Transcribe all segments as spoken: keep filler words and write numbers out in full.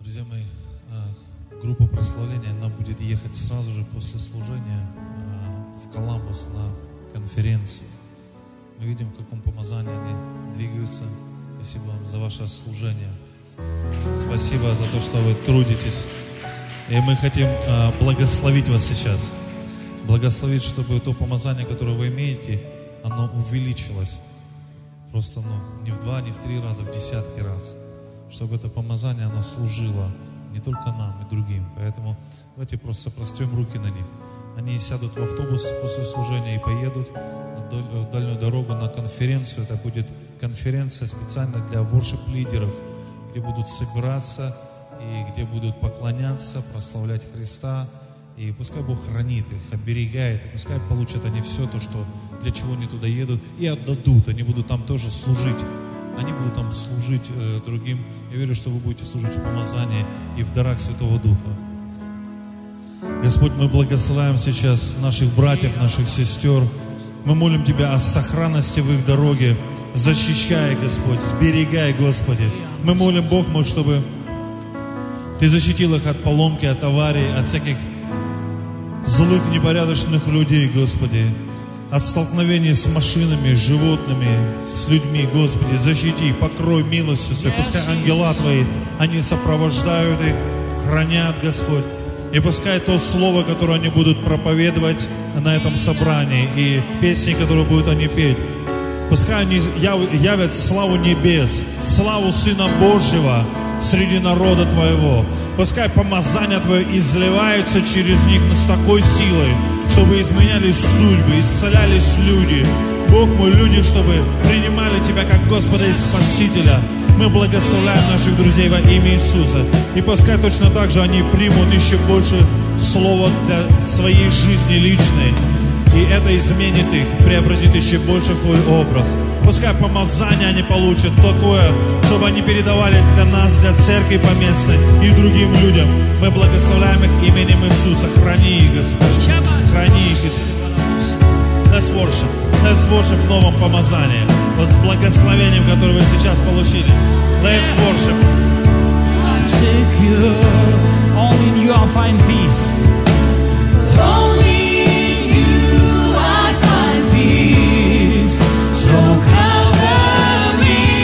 Друзья мои, группа прославления, она будет ехать сразу же после служения в Коламбус на конференцию. Мы видим, в каком помазании они двигаются. Спасибо вам за ваше служение. Спасибо за то, что вы трудитесь. И мы хотим благословить вас сейчас. Благословить, чтобы то помазание, которое вы имеете, оно увеличилось. Просто ну, не в два, не в три раза, в десятки раз. Чтобы это помазание, оно служило не только нам, и другим. Поэтому давайте просто прострем руки на них. Они сядут в автобус после служения и поедут в дальнюю дорогу на конференцию. Это будет конференция специально для воршип-лидеров, где будут собираться и где будут поклоняться, прославлять Христа. И пускай Бог хранит их, оберегает, и пускай получат они все то, что, для чего они туда едут, и отдадут. Они будут там тоже служить. Они будут там служить э, другим. Я верю, что вы будете служить в помазании и в дарах Святого Духа. Господь, мы благословляем сейчас наших братьев, наших сестер. Мы молим Тебя о сохранности в их дороге. Защищай, Господь, сберегай, Господи. Мы молим, Бог мой, чтобы Ты защитил их от поломки, от аварий, от всяких злых, непорядочных людей, Господи. От столкновений с машинами, с животными, с людьми, Господи. Защити их, покрой милостью Своей. Пускай ангела Твои, они сопровождают их, хранят, Господь. И пускай то слово, которое они будут проповедовать на этом собрании, и песни, которые будут они петь, пускай они явят славу небес, славу Сына Божьего среди народа Твоего. Пускай помазания Твое изливаются через них с такой силой, чтобы изменялись судьбы, исцелялись люди. Бог мой, люди, чтобы принимали Тебя как Господа и Спасителя. Мы благословляем наших друзей во имя Иисуса. И пускай точно так же они примут еще больше слова для своей жизни личной. И это изменит их, преобразит еще больше в Твой образ. Пускай помазание они получат такое, чтобы они передавали для нас, для церкви поместной и другим людям. Мы благословляем их именем Иисуса. Храни их, Господь. Храни их, Иисус. Let's worship. Let's worship в новом помазании. Вот с благословением, которое вы сейчас получили. Let's worship. I'm secure. Only in you I'll find peace. Only in you I find peace. So cover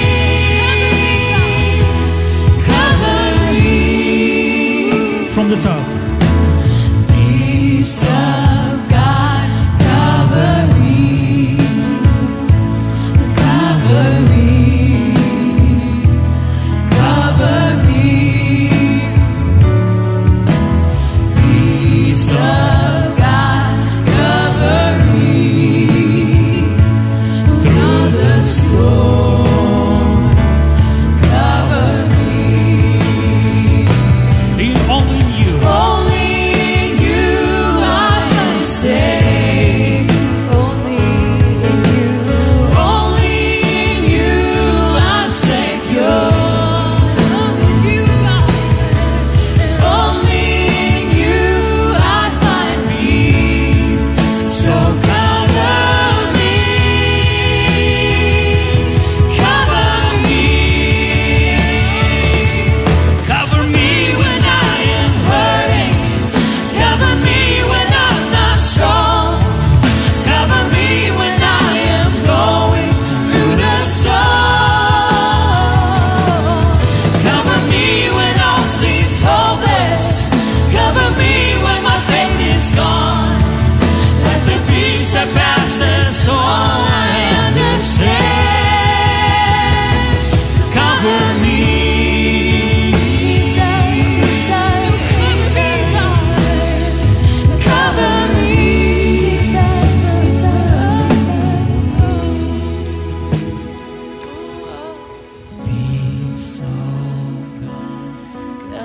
me. Cover me. From the top. Peace of God, cover me. Cover me. Cover me. Peace of God, cover me. Through the storm, cover me. In only you. Only in you I am safe. Only in you. Only in you I'm secure. Only in you, God. Only in you I find peace. So cover me. Cover me. Cover me when I am hurting. Cover me when I'm not strong. Cover me when I am going through the storm. Cover me when all seems hopeless. Cover me when my faith is gone. Let the peace that passes all I understand. Cover me. Cover me. Peace of God.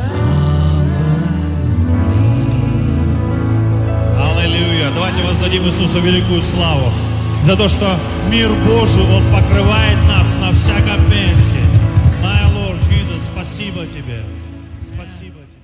Аллилуйя. Давайте воздадим Иисусу великую славу за то, что мир Божий, Он покрывает нас на всяком месте. My Lord Jesus, спасибо Тебе. Спасибо Тебе.